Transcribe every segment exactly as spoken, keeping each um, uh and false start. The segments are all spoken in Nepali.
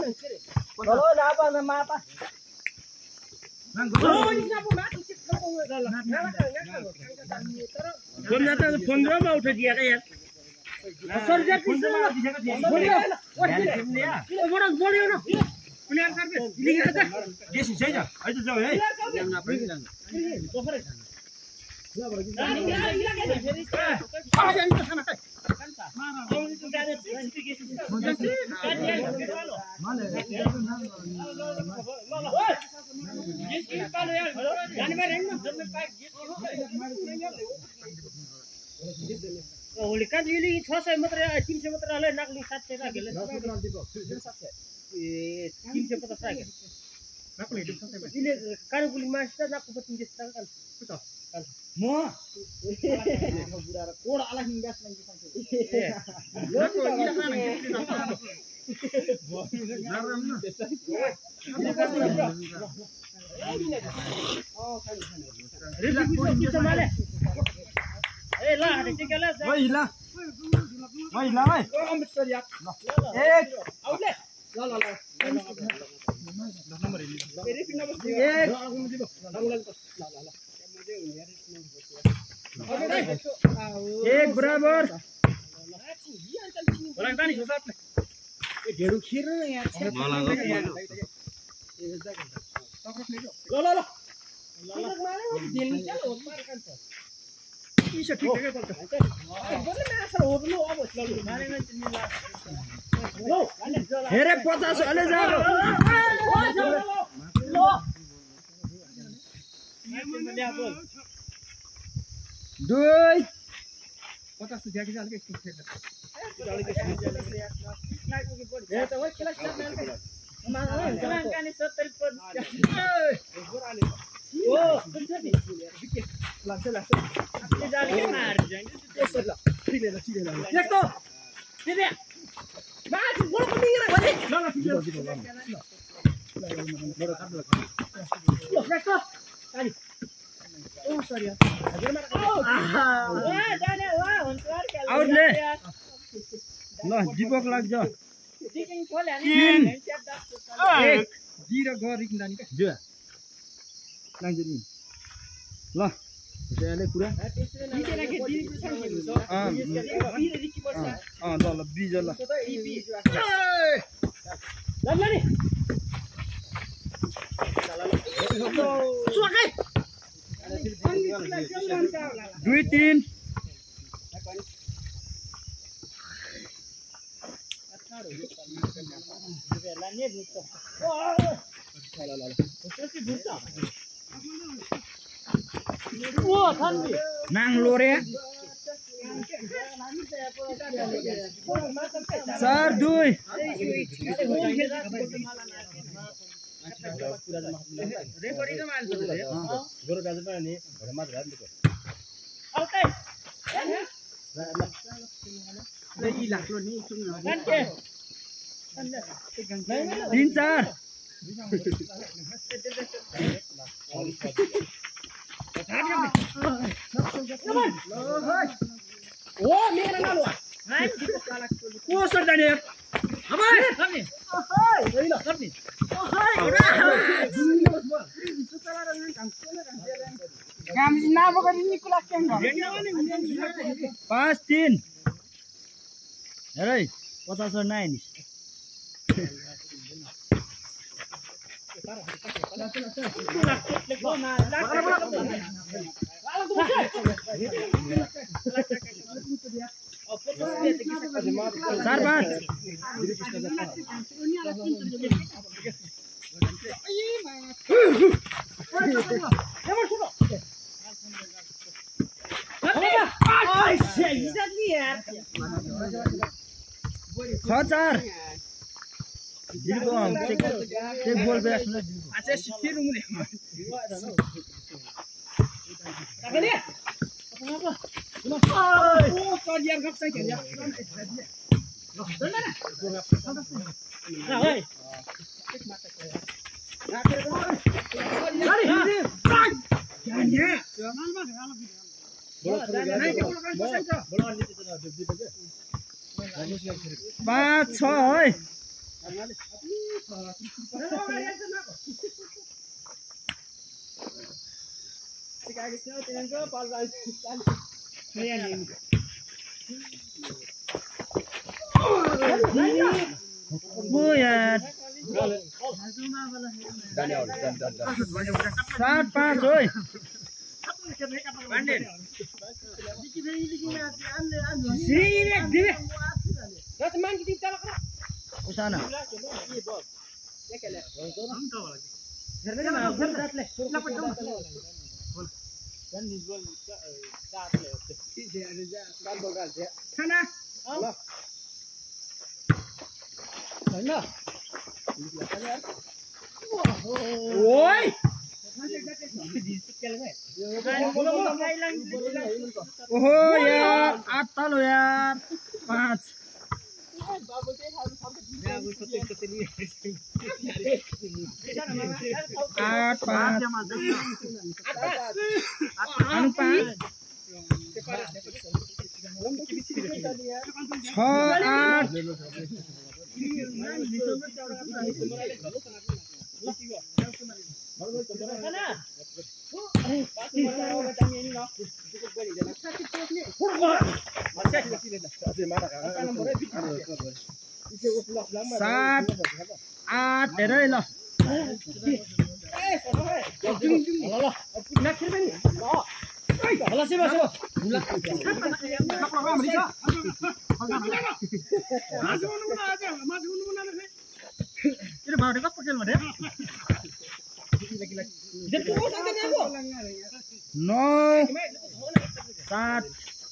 Kalau ada apa nama apa? Oh, ini apa mati sih? Belum nyata phone berapa udah dia kayak? Asal jadi boleh. Orang boleh no. Punya servis. Ini ada. Dia sih saja. Ayo jauh ya. Yang ngapain bilang? Oleh kan ini छह सौ meter ya, तीन सौ meter lah nak lihat saya lagi. Eh, तीन सौ पचास lagi. Nak boleh hidup sampai. Ini kan boleh masuk nak buat tinggi kan. Betul. Mo. Budara korak lah hingga lagi sampai. Nak ini mana kita nak. Garam na. Oh, kan. Rizki kita mana? Eh lah, ada tiga lah. Woi lah. Woi lah, woi. Oh, ambil sekali ya. Eh, outlet. Lah lah lah. Nomor ini. Eh, एक बराबर orang tani susah eh jeruk khir ya malah lo lo lo bisa ठीक है बोलता बोले मैं असर हो लो अब चलो मारे में चलने लो हेरे पचास वाले जा लो लो Doi. Kota sudah kita lagi kita. Ya, tahu kelas kelas. Mana? Jangan kan itu telepon. Oh, betul ni. Langsung langsung. Kita jalan mar. Jangan. Tidak lah, tidak lah. Ya tu. Tidak. Mas, boleh kau minggir balik. Nah, tidak tidak. Baru kabel. Loh, ya tu. Tadi. Oh sorry ya. Wah, dah wah, untuk kali. Out le. Lah, dibok lag ja. Diking खोले नि. एक जीरो गरिक दानी के. जो. लाग जनी. ल. त्यसले पुरा. दिके राखे दिरी को छ. अ, दिरी रिकी पर्छ. अ, ल ल बीज ल. ल ल नि. सुकै. Dua tin. Nang lore. Sar dui. Recording ke mana sudah ya? Guru gaji mana ni? Bermat kan tu. Oke. Ini lah lo ni cuma. Nanti. Tin चार. Oh, merah lalu. Oh, sudah ni. Apa? Kami. Oh, ini kami. पाँच तीन हेरै पचास नाइन चार पाँच छ चार एक बोल पे अच्छा सिक्किर मुने Oh, kalian ngap saya ya. पाँच छ है वो यार सात पाँच हो उसाना Oi! ओहो यार आठ तालो यार पाँच आठ पाँच आठ पाँच छ आठ सात आठ धेरै ल नौ सात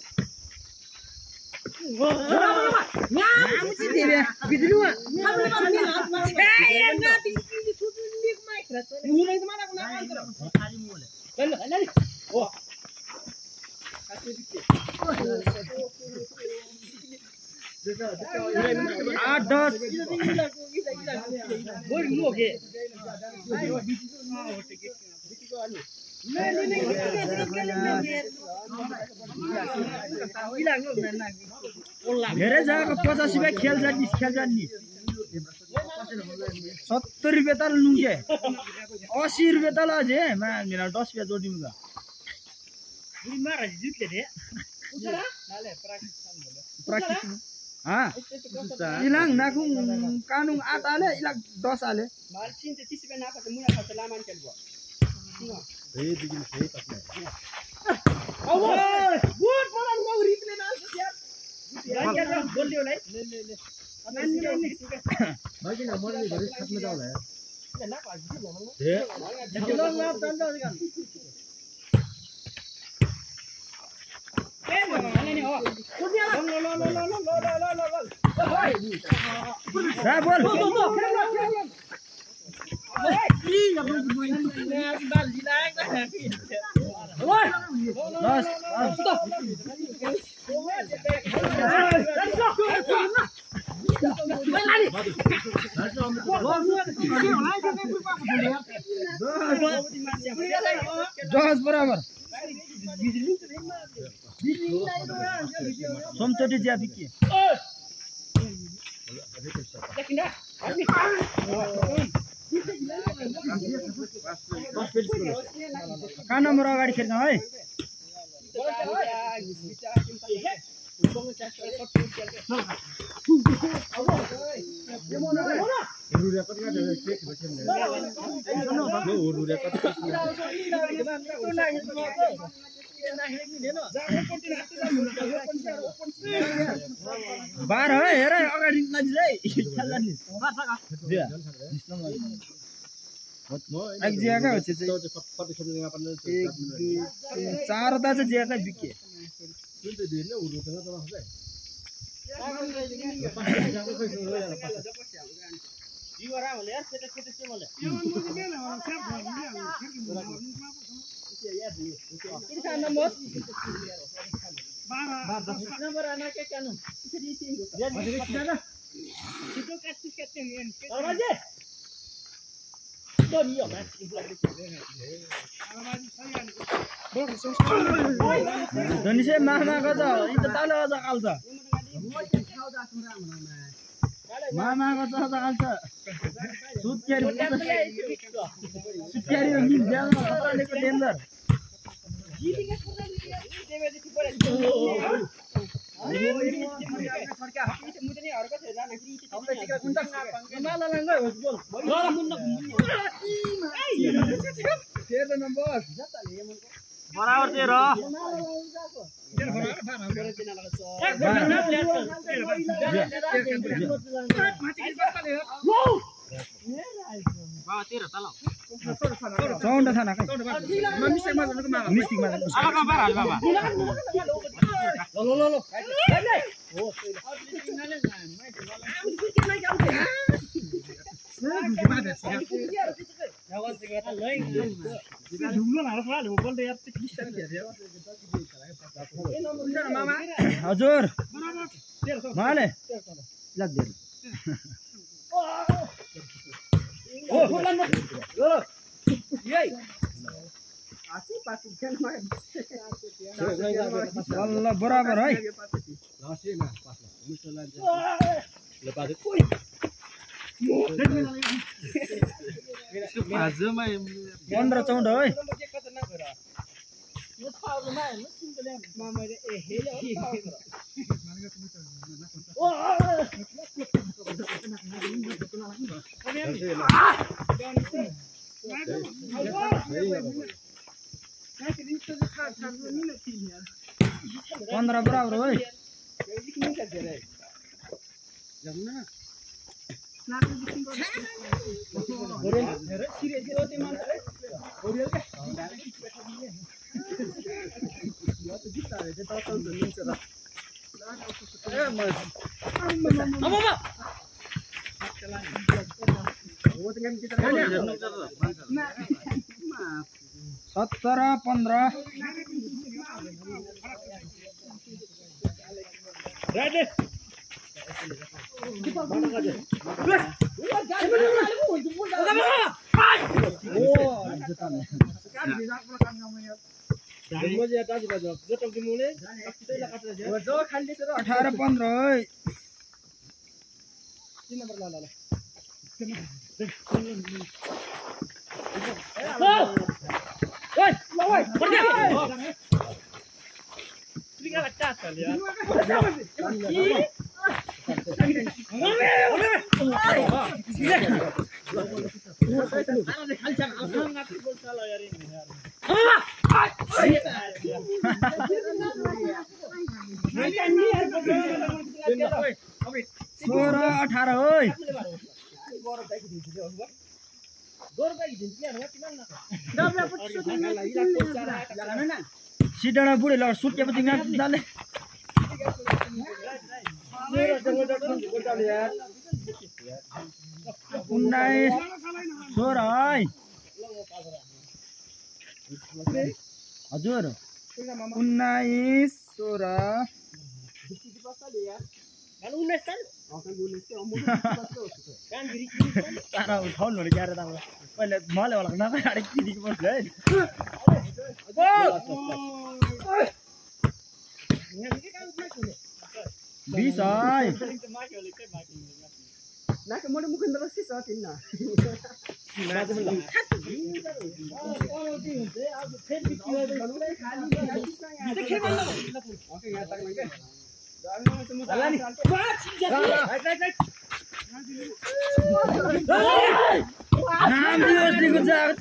आठ दस धेरै जग्गाको पचास रुपियाँ खेल जान्ने खेल जान्ने सत्तर रुपियाँ त लुङ्गे अस्सी रुपियाँ त अझै मेरा दस रुपियाँ जोडिदिउँ त इलाङ नाकुङ कानुङ आठ आले इलाक दस आले दस बराबर सोमचोटी जिया बिकी कहाँ नम्बर अगाडि खेल्न है बाह्र है हेर अगाडि चारवटा चाहिँ ज्यादा बिके धनिसे मामा गज इ त ताले अझ आल्छ मामाको छ त हाल्छ सुत्केरी सुत्केरी मिल ज्यादा खतराको डेन्जर बराबर तेह्र चौध छ हजुर माले ल बराबर है पन्ध्र चौध है पन्ध्र बराबर है सत्तर पन्ध्र अठार पन्ध्र है सोह्र अठार है सिडाँडा बुढे ल सुत्केपछि गाले उन्नाइस सोह्र है हजुर उन्नाइस सोह्र तारा उठाउनु भने क्यारे त पहिले मले होला नभए अलिक किनेको पर्छ है बिस है नाम दिवस दिएको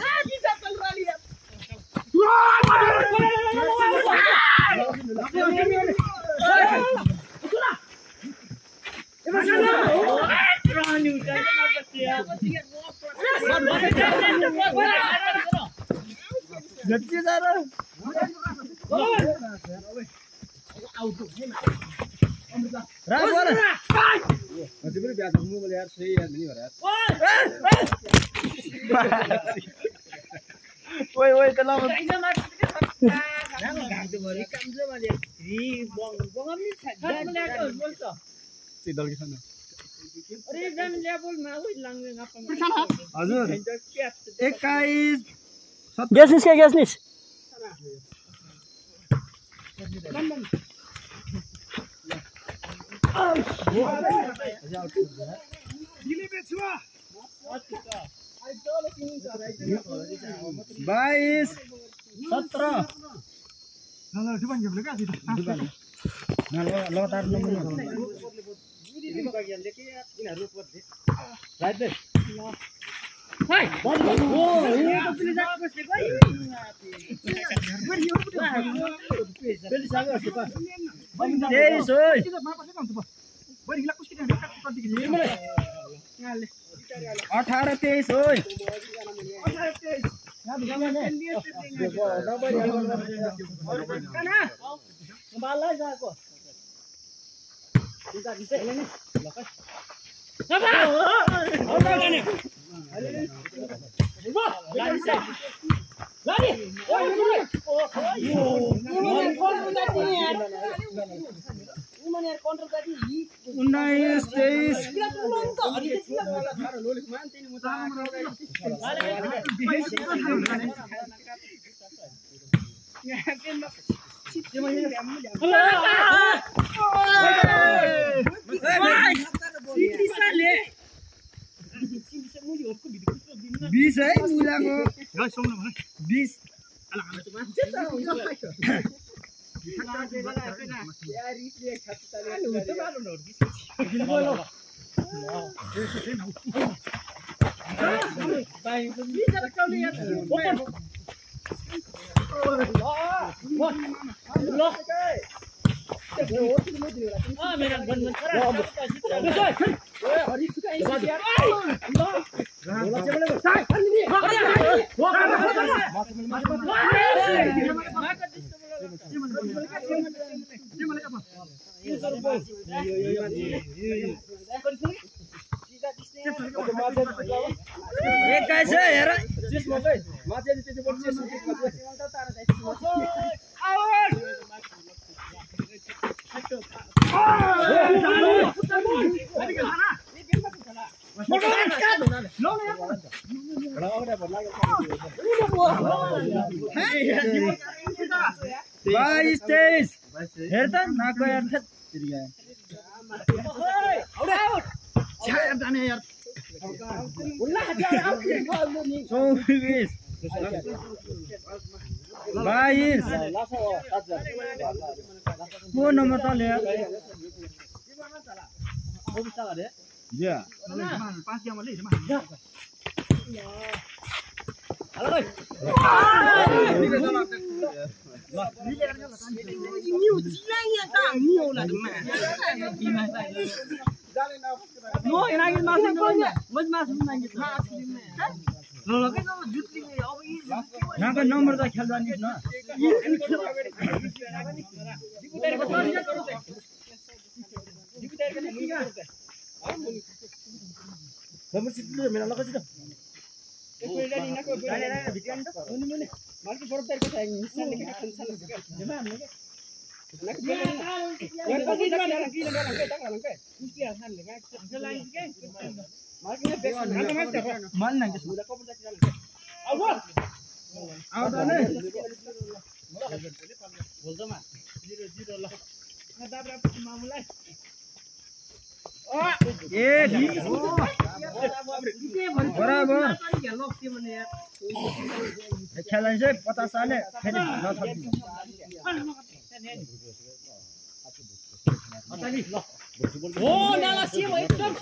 ओए ओए त लाम हजुर एक्काइस ग्यासनिस क्या ग्यासनिस बाईस सत्रह लगातार नम्बर तेईस अठारह तेईस हो उन्नाइस तेईस बीस है मुलाको बीस एक्काइस है हेर बाईस तेईस हेर त नाको यार चौबीस बाईस को नंबर त ले यहाँको नम्बर त खेल जानिस् न मन नहीं बराबर खेल पचास साल एकदम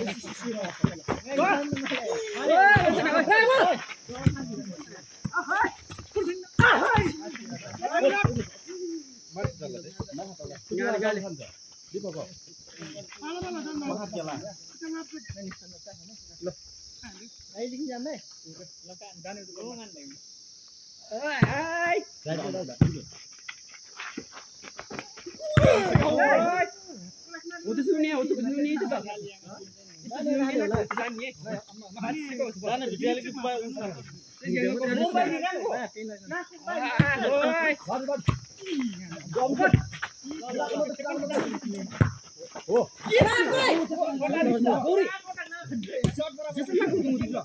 Udah sini ya, untuk sini itu tak. Itu sini nak sini. Mana dia lagi buat. Mobile ni kan? Nah, oi. Gombat. Oh. Iya, oi. Gori. Shot berapa? Sesama aku tunggu dulu.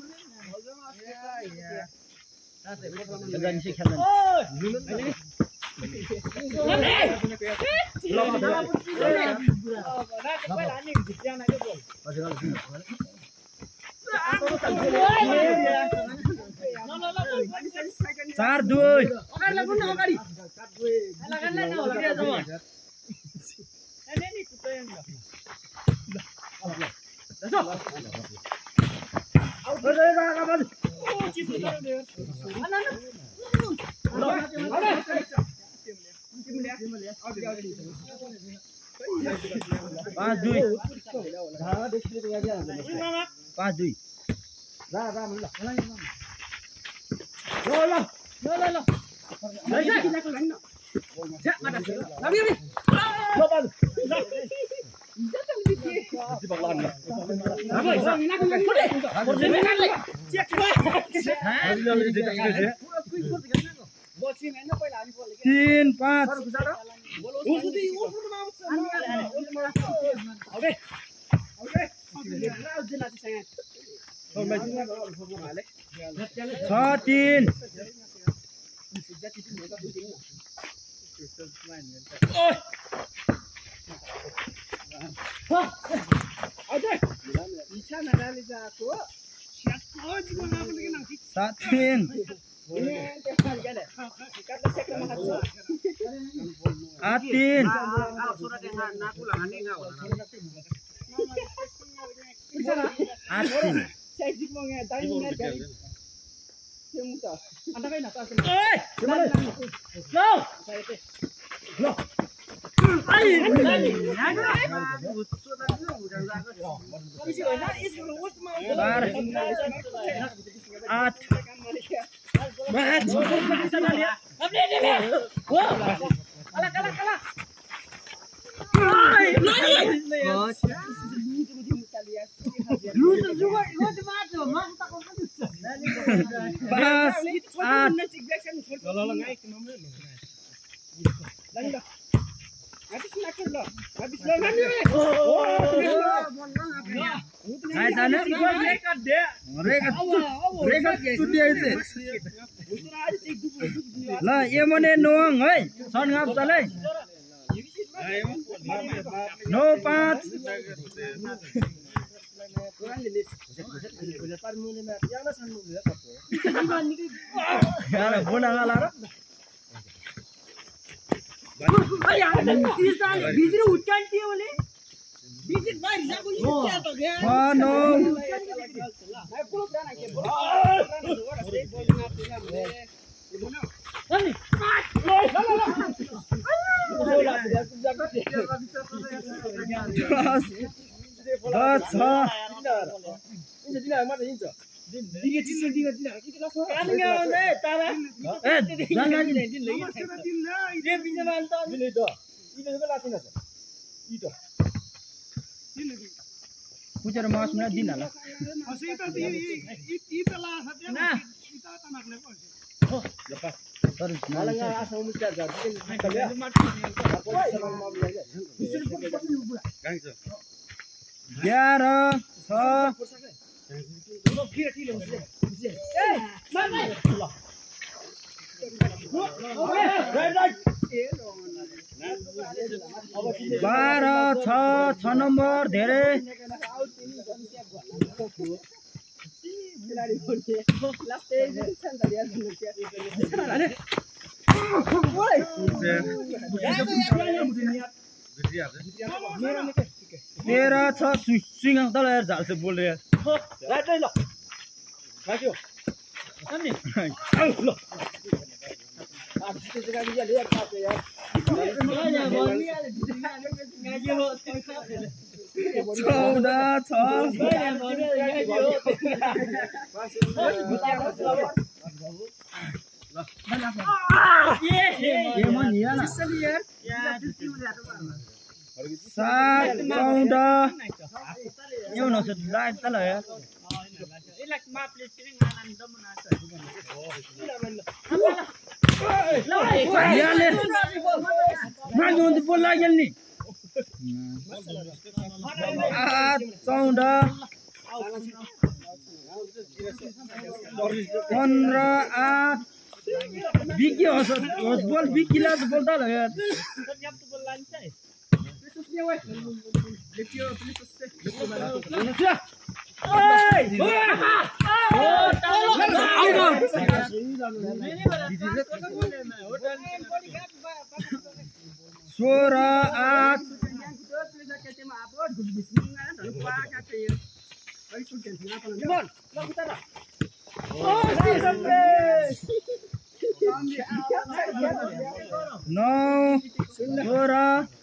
Ya, ya. Jangan sih kalian. चार दुई पाँच दुई पाँच दुई तीन पाँच छ तीन सात तीन आठ तीन आठ तीन आठ ल यमने नोङ है सनगाप चले नौ पाँच पुचेर मास मिला दिन होला ग्यारह छ बाह्र छ छ नम्बर धेरै तेह्र छ स्विङ तल यार झाल्छ बोल्दै यार चौध छ सात चौध यो नसो लाइट तल यार मान्छे बोल लाग्यो नि आठ चौध पन्ध्र आठ Big was was ball big gilas ball dah lah yaar. Suara at. No, suara.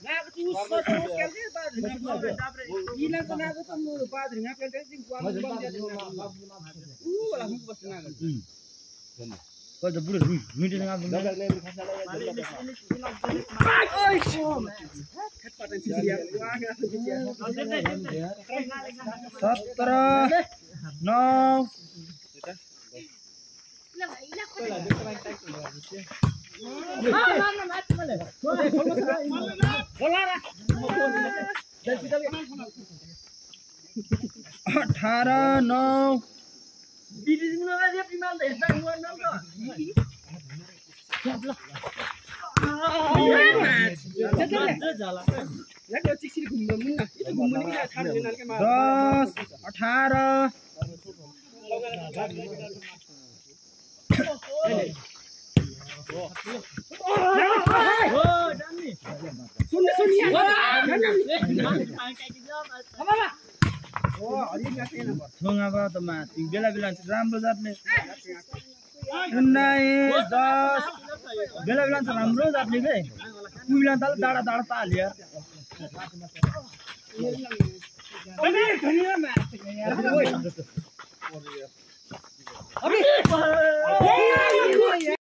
Kau dah boleh minta dengan apa? Satra, no. Athara, no. दस अठारह बेला बेला राम्रो जातले उन्नाइस दस बेला बेला राम्रो जातले के कुइला त दाडा दाडा ताल यार अबे